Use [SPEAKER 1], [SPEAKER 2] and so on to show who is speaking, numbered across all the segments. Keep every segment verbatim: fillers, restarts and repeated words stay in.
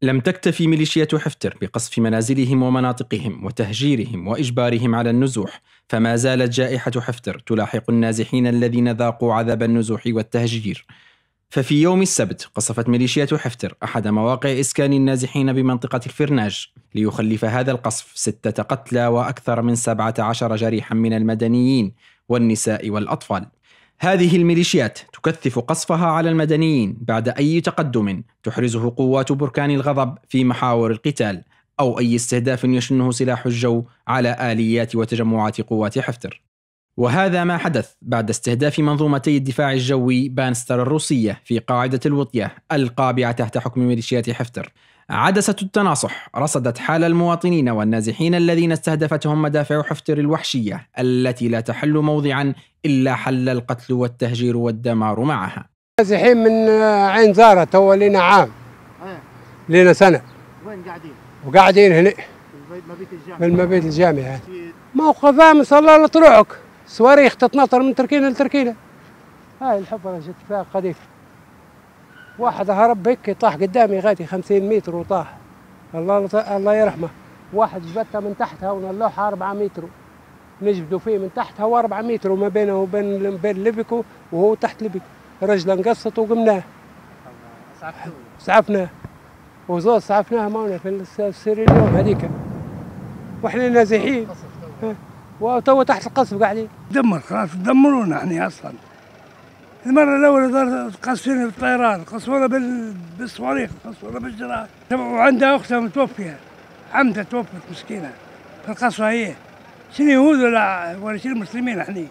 [SPEAKER 1] لم تكتفي ميليشيات حفتر بقصف منازلهم ومناطقهم وتهجيرهم وإجبارهم على النزوح، فما زالت جائحة حفتر تلاحق النازحين الذين ذاقوا عذاب النزوح والتهجير. ففي يوم السبت قصفت ميليشيات حفتر أحد مواقع إسكان النازحين بمنطقة الفرناج، ليخلف هذا القصف ستة قتلى وأكثر من سبعة عشر جريحا من المدنيين والنساء والأطفال. هذه الميليشيات تكثف قصفها على المدنيين بعد أي تقدم تحرزه قوات بركان الغضب في محاور القتال، أو أي استهداف يشنه سلاح الجو على آليات وتجمعات قوات حفتر. وهذا ما حدث بعد استهداف منظومتي الدفاع الجوي بانستر الروسية في قاعدة الوطية القابعة تحت حكم ميليشيات حفتر. عدسة التناصح رصدت حال المواطنين والنازحين الذين استهدفتهم مدافع حفتر الوحشية التي لا تحل موضعا إلا حل القتل والتهجير والدمار معها.
[SPEAKER 2] نازحين من عين زارة تو لنا عام، لنا سنة.
[SPEAKER 3] وين قاعدين؟
[SPEAKER 2] وقاعدين هنا
[SPEAKER 3] مبيت الجامعة.
[SPEAKER 2] بالمبيت الجامعة. موقف امس الله لطلوعك، صواريخ تتنطر من تركينة لتركينة. هاي الحفرة جت فيها قذيفة. واحد هرب هيك طاح قدامي غادي خمسين متر وطاح. الله الله يرحمه. واحد جبتها من تحتها ونلوحها أربعة متر. نجبدوا فيه من تحتها وأربعة متر وما بينه وبين بين ليبكو وهو تحت ليبكو. رجله انقصت وقمناه. سعفناه. وزود سعفناها معنا في السير اليوم هذيك. واحنا نازحين. وتو تحت القصف قاعدين.
[SPEAKER 4] دمر خلاص دمرونا احنا اصلا. المرة الأولى قصفونا بالطيران، قصفونا بالصواريخ، قصفونا بالجرار. وعندها أختها متوفية، عمتها توفت مسكينة. في القصفة هي. شنو يهود ولا ولا شنو مسلمين احنا؟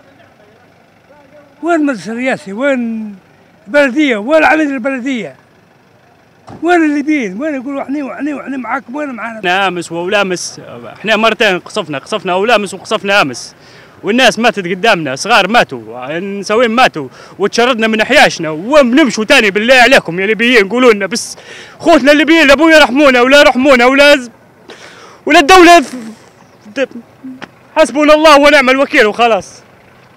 [SPEAKER 4] وين المجلس الرئاسي؟ وين البلدية؟ وين عميد البلدية؟ وين الليبيين؟ وين يقولوا احنا واحنا واحنا معاكم؟ وين معانا؟
[SPEAKER 5] احنا امس واولامس، احنا مرتين قصفنا، قصفنا اولامس وقصفنا امس. والناس ماتت قدامنا، صغار ماتوا، نسوين ماتوا، وتشردنا من احياشنا، ونمشوا تاني بالله عليكم يا ليبيين قولوا لنا بس خوتنا الليبيين لابويا يرحمونا ولا يرحمونا ولا ولا الدولة حسبنا الله ونعم الوكيل وخلاص.